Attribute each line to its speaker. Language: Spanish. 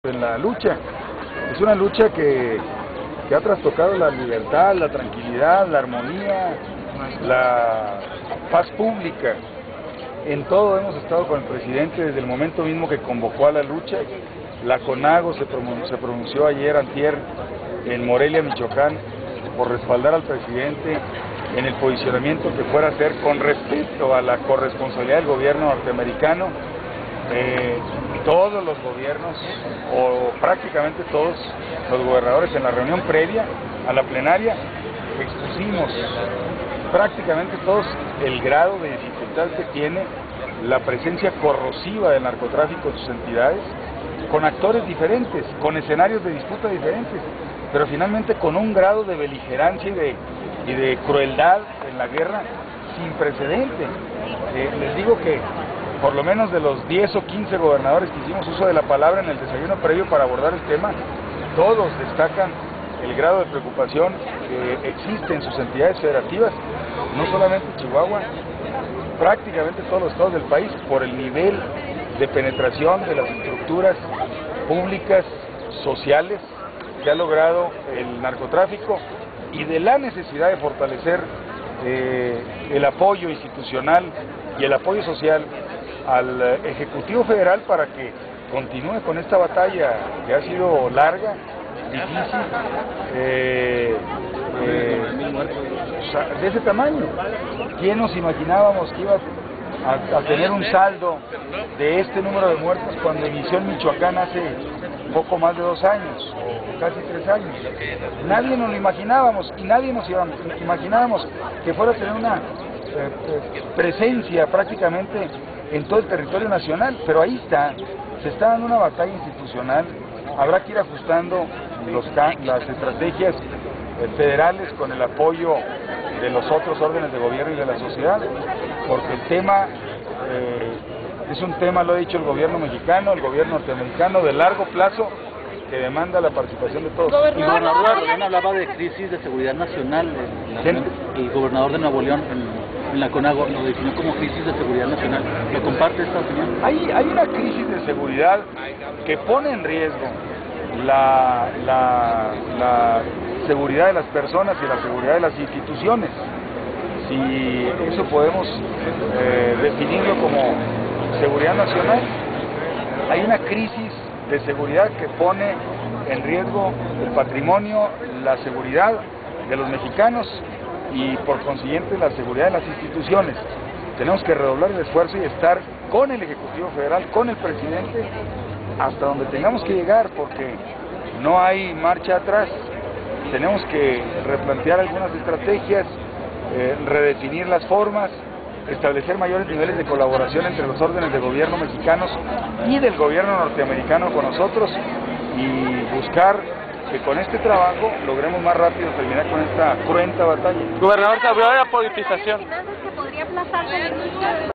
Speaker 1: En la lucha. Es una lucha que ha trastocado la libertad, la tranquilidad, la armonía, la paz pública. En todo hemos estado con el presidente desde el momento mismo que convocó a la lucha. La CONAGO se pronunció ayer, antier, en Morelia, Michoacán, por respaldar al presidente en el posicionamiento que fuera a hacer con respecto a la corresponsabilidad del gobierno norteamericano. Todos los gobiernos, o prácticamente todos los gobernadores, en la reunión previa a la plenaria, expusimos prácticamente todos el grado de dificultad que tiene la presencia corrosiva del narcotráfico en sus entidades, con actores diferentes, con escenarios de disputa diferentes, pero finalmente con un grado de beligerancia y de crueldad en la guerra sin precedente. Les digo que por lo menos de los 10 o 15 gobernadores que hicimos uso de la palabra en el desayuno previo para abordar el tema, todos destacan el grado de preocupación que existe en sus entidades federativas, no solamente Chihuahua, prácticamente todos los estados del país, por el nivel de penetración de las estructuras públicas, sociales, que ha logrado el narcotráfico y de la necesidad de fortalecer el apoyo institucional y el apoyo social al Ejecutivo Federal para que continúe con esta batalla que ha sido larga, difícil, de ese tamaño. ¿Quién nos imaginábamos que iba a tener un saldo de este número de muertos cuando inició en Michoacán hace poco más de 2 años, o casi 3 años? Nadie nos lo imaginábamos, y nadie nos imaginábamos que fuera a tener una presencia prácticamente en todo el territorio nacional, pero ahí está, se está dando una batalla institucional. Habrá que ir ajustando las estrategias federales con el apoyo de los otros órdenes de gobierno y de la sociedad, porque el tema es un tema, lo ha dicho el gobierno mexicano, el gobierno norteamericano, de largo plazo, que demanda la participación de todos.
Speaker 2: El gobernador de Nuevo León hablaba de crisis de seguridad nacional. El gobernador de Nuevo León en la CONAGO lo definió como crisis de seguridad nacional. ¿Lo comparte esta opinión?
Speaker 1: Hay una crisis de seguridad que pone en riesgo la seguridad de las personas y la seguridad de las instituciones. Si eso podemos definirlo como seguridad nacional, hay una crisis de seguridad que pone en riesgo el patrimonio, la seguridad de los mexicanos y por consiguiente la seguridad de las instituciones. Tenemos que redoblar el esfuerzo y estar con el Ejecutivo Federal, con el presidente, hasta donde tengamos que llegar, porque no hay marcha atrás. Tenemos que replantear algunas estrategias, redefinir las formas, establecer mayores niveles de colaboración entre los órdenes de gobierno mexicanos y del gobierno norteamericano con nosotros, y buscar que con este trabajo logremos más rápido terminar con esta cruenta batalla.
Speaker 3: Gobernador, se habló de la politización.